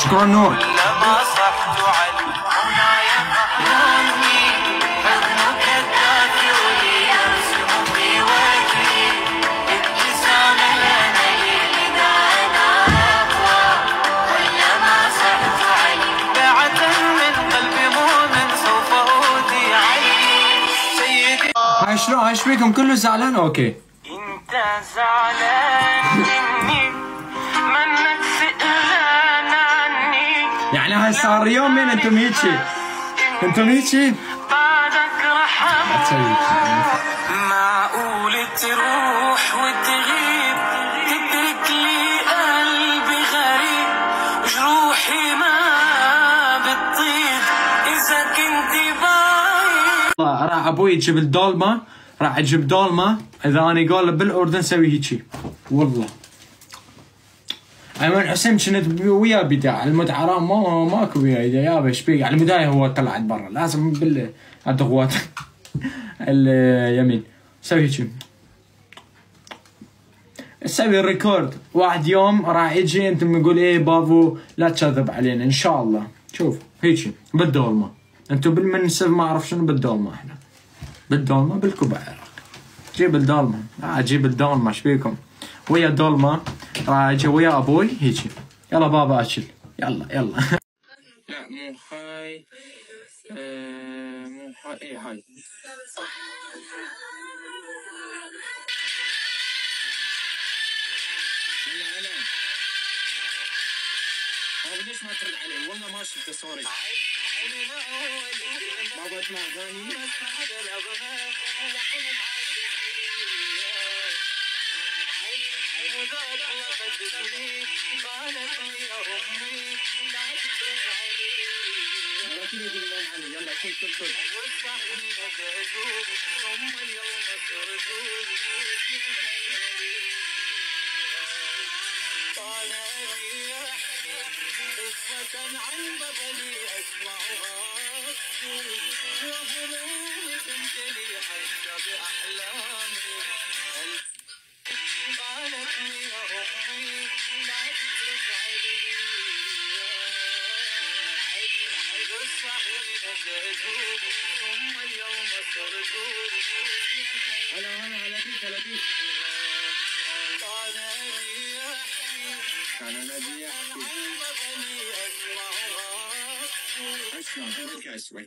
شكرا نور. هاي شلون؟ هاي ايش فيكم؟ كله زعلان؟ اوكي. انت زعلان مني منك سئلان عني، يعني هاي صار يومين انتم هيجي، انتم هيجي بعدك رح معقول تروح وتغيب، تترك لي قلبي غريب، جروحي ما بتطيب اذا كنت بايد. راح ابوي يجيب الدولمه، راح اجيب دولمه اذا انا قال بالاردن سوي هيجي. والله ايمن حسين كنت وياه بداع المتعه ماكو وياه يابا ايش بيك على البدايه هو طلعت برا لازم بالضغوات اليمين سوي هيجي سوي الريكورد. واحد يوم راح يجي انتم يقول ايه بابو لا تكذب علينا ان شاء الله. شوف هيجي بالدولمه انتم بالمنسف ما اعرف شنو بالدولمه، احنا بالدولمه بالكوبا العراق. جيب الدولمه جيب الدولمه ايش بيكم؟ ويا دولمه راح اجي ويا ابوي هيجي. يلا بابا اكل يلا يلا. لا مو هاي مو هاي ايه هاي. هلا ليش ما ترد علي؟ والله ما شفته سوري. بابا اسمع اغاني. يلا كل عن بطلي اسمعها وهمومي تمتلي حتى باحلامي. قالت لي يا امي لا ترجعي الصحيح نزلت ثم اليوم صرت هلا لطيف كان نبي يحكي شلون ارجع شوي.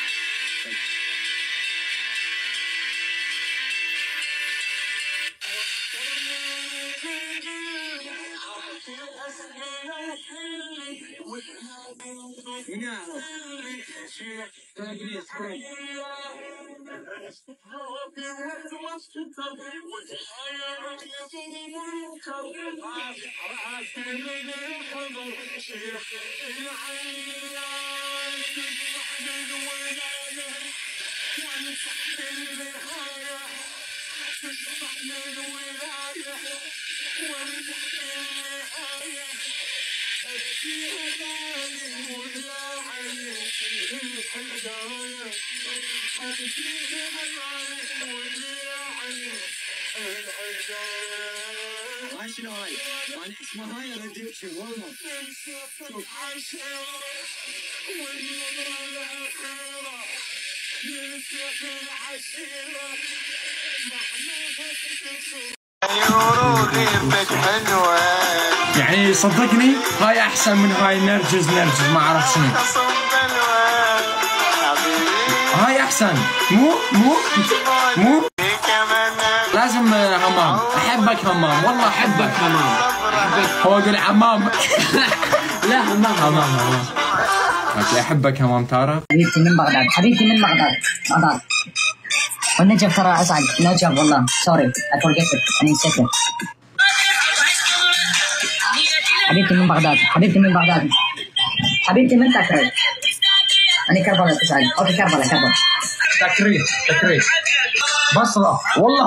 هاي شنو هاي؟ انا اسمها هاي رديتشي والله. يعني صدقني هاي احسن من هاي نرجز ما اعرف شنو. هاي احسن. مو لازم همام. احبك همام والله احبك همام. هو يقول حمام. لا همام. اوكي احبك همام تارا. حبيبتي من بغداد. والنجف ترى اسعد نجف والله. سوري I forget it I name it. حبيبتي من بغداد. حبيبتي من تكريت. أنا كربلاء تسعد. أوكي كربلاء. تكريت. بصرة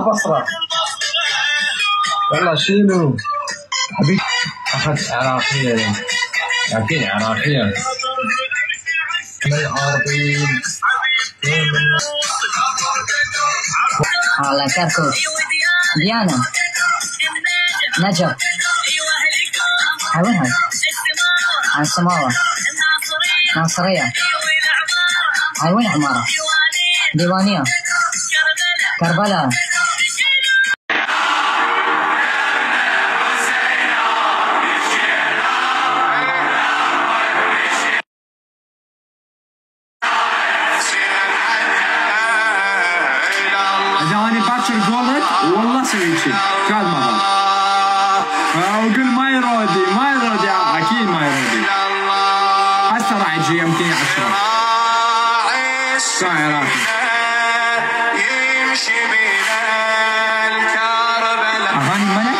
والله شنو حبيبي أخذ عراقية أكيد عراقية من العربيين على كركوك ديانا نجف. هاي وين هاي؟ عن سماوة. ناصرية. هاي وين عمارة؟ ديوانية. كربلاء. إذا أنا باكر قولت والله سوي شيء كل مرة وأقول ما يرودي أكيد ما يرودي. هسه راح يجي يمكن 10 ساعة راتب. أغاني الملك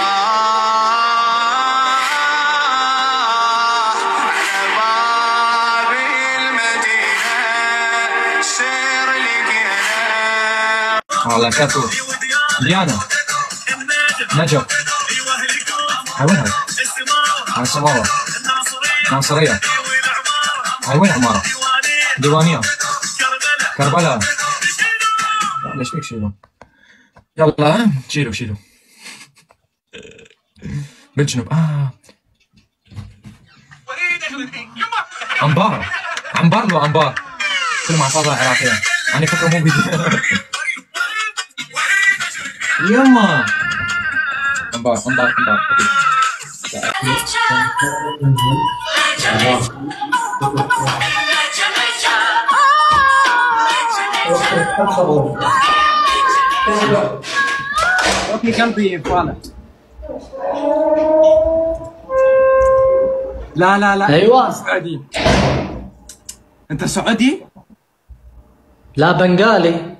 والله كاتو ديانا نجف. هاي وين هاي؟ هاي سماوة. ناصرية. هاي وين عمارة؟ ديوانية. كربلاء. ليش فيك شيلوا؟ يلا شيلوا بالجنوب. عنبر لو عنبر كل محافظة عراقية. أنا فكرة مو فيديو. يما عنبر اوكي قلبي فالح. لا ايوه سعودي. انت سعودي؟ لا بنغالي.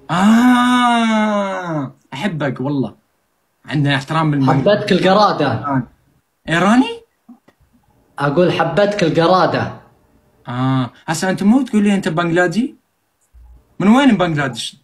احبك والله، عندنا احترام بالمال. حبتك القرادة. ايراني؟ اقول حبتك القرادة. هسه انت مو تقول لي انت بنغلادي؟ من وين بنغلاديش؟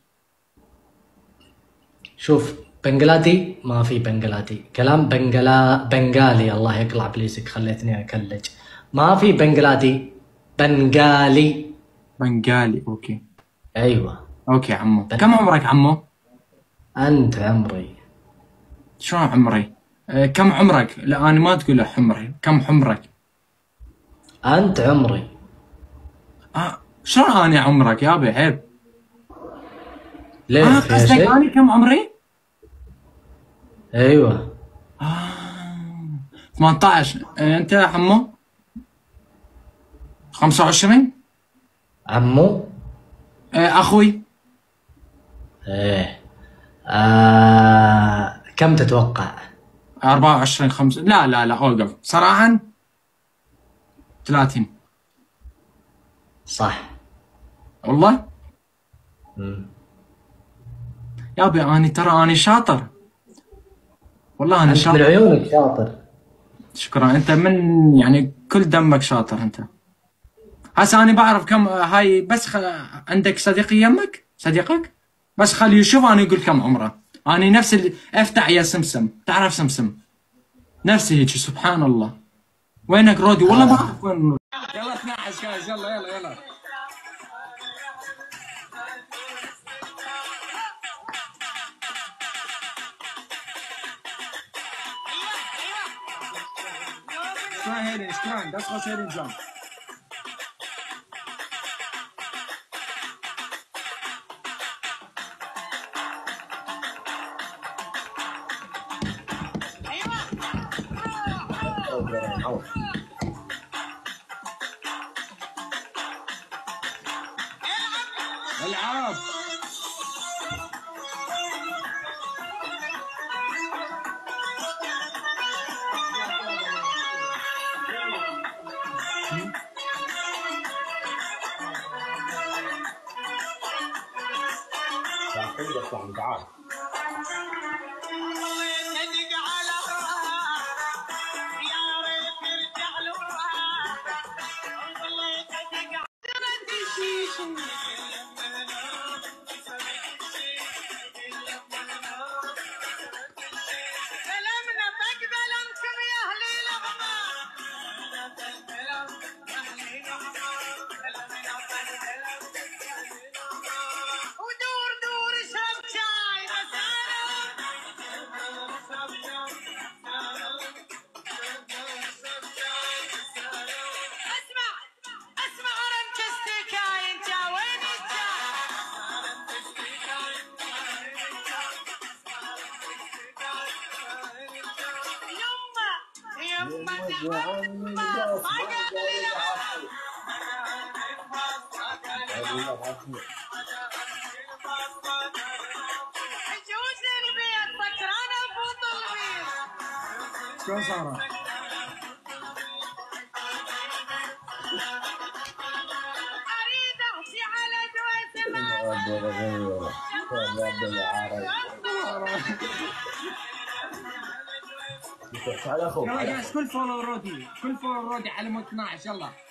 شوف بنغلادي ما في بنغلادي، كلام بنغالي. الله يقلع بليسك خليتني اكلج. ما في بنغلادي، بنغالي. اوكي. ايوه اوكي عمو. كم عمرك عمو؟ انت عمري. شلون عمري؟ كم عمرك؟ لا انا ما تقول عمري، كم عمرك؟ انت عمري. شلون انا عمرك يابا عيب. ليه قصدك انا كم عمري؟ ايوه 18. انت يا عمو؟ 25. عمو؟ اخوي؟ ايه كم تتوقع؟ 24 5. لا اوقف صراحة 30. صح والله؟ يابا أنا شاطر والله. أنا شاطر من عيونك شاطر. شكرا. أنت من يعني كل دمك شاطر أنت. هسه أنا بعرف كم هاي بس عندك صديق يمك؟ صديقك؟ بس خليه يشوف أنا أقول كم عمره. أنا نفس اللي أفتح يا سمسم. تعرف سمسم؟ نفسي هيك سبحان الله. وينك رودي؟ والله ما أعرف وين. يلا 12 جايز. يلا strong. That's what's hitting jump. العاب. تعال شلون صار؟ يلا جايز كل فولو رودي على 12 يلا.